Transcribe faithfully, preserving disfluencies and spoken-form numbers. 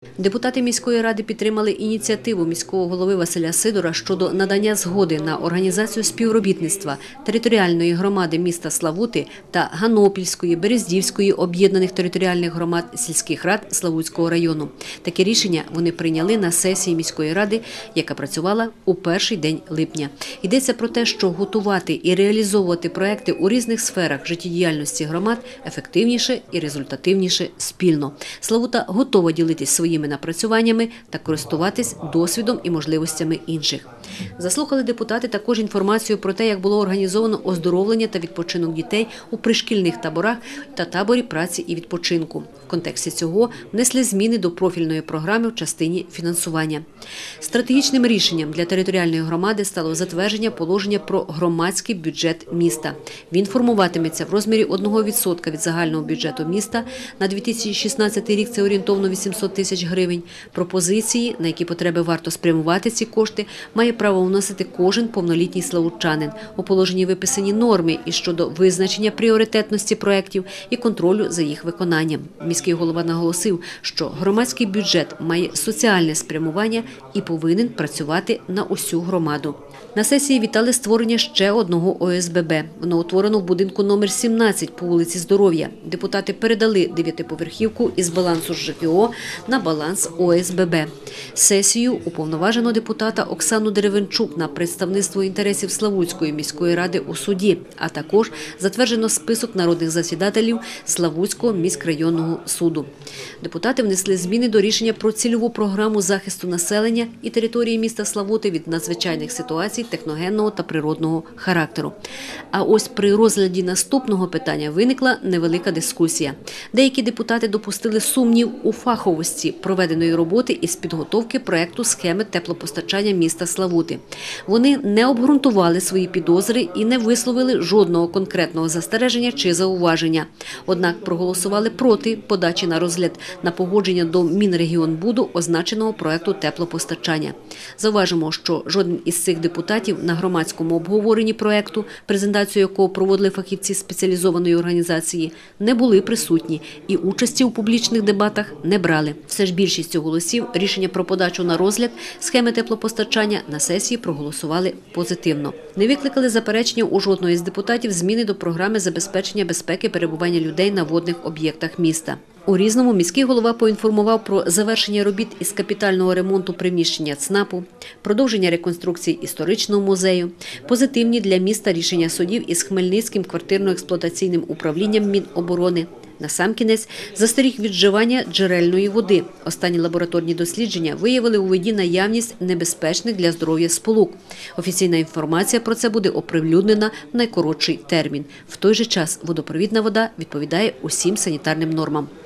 Депутати міської ради підтримали ініціативу міського голови Василя Сидора щодо надання згоди на організацію співробітництва територіальної громади міста Славути та Ганопільської, Берездівської об'єднаних територіальних громад сільських рад Славутського району. Таке рішення вони прийняли на сесії міської ради, яка працювала у перший день липня. Йдеться про те, що готувати і реалізовувати проекти у різних сферах життєдіяльності громад ефективніше і результативніше спільно. Славута готова ділитись своїми напрацюваннями та користуватись досвідом і можливостями інших. Заслухали депутати також інформацію про те, як було організовано оздоровлення та відпочинок дітей у пришкільних таборах та таборі праці і відпочинку. В контексті цього внесли зміни до профільної програми в частині фінансування. Стратегічним рішенням для територіальної громади стало затвердження положення про громадський бюджет міста. Він формуватиметься в розмірі одного відсотка від загального бюджету міста. На дві тисячі шістнадцятий рік це орієнтовно вісімсот тисяч гривень. Пропозиції, на які потреби варто спрямувати ці кошти, має право вносити кожен повнолітній славутчанин. У положенні виписані норми і щодо визначення пріоритетності проєктів і контролю за їх виконанням. Міський голова наголосив, що громадський бюджет має соціальне спрямування і повинен працювати на усю громаду. На сесії вітали створення ще одного О С Б Б. Воно утворено в будинку номер сімнадцять по вулиці Здоров'я. Депутати передали дев'ятиповерхівку із балансу Ж К О на баланс О С Б Б. Сесію уповноважено депутата Оксану Деревенчук на представництво інтересів Славутської міської ради у суді, а також затверджено список народних засідателів Славутського міськрайонного суду. Депутати внесли зміни до рішення про цільову програму захисту населення і території міста Славути від надзвичайних ситуацій техногенного та природного характеру. А ось при розгляді наступного питання виникла невелика дискусія. Деякі депутати допустили сумнів у фаховості проведеної роботи із підготовки проєкту схеми теплопостачання міста Славути. Вони не обґрунтували свої підозри і не висловили жодного конкретного застереження чи зауваження. Однак проголосували проти подачі на розгляд на погодження до Мінрегіонбуду означеного проєкту теплопостачання. Зауважимо, що жоден із цих депутатів на громадському обговоренні проєкту, презентацію якого проводили фахівці спеціалізованої організації, не були присутні і участі у публічних дебатах не брали. Все ж більшістю голосів рішення про подачу на розгляд схеми теплопостачання на сесії проголосували позитивно. Не викликали заперечення у жодного із депутатів зміни до програми забезпечення безпеки перебування людей на водних об'єктах міста. У Різному міський голова поінформував про завершення робіт із капітального ремонту приміщення ЦНАПу, продовження реконструкції історичного музею, позитивні для міста рішення судів із Хмельницьким квартирно-експлуатаційним управлінням Міноборони. Насамкінець застеріг від вживання джерельної води. Останні лабораторні дослідження виявили у воді наявність небезпечних для здоров'я сполук. Офіційна інформація про це буде оприлюднена в найкоротший термін. В той же час водопровідна вода відповідає усім санітарним нормам.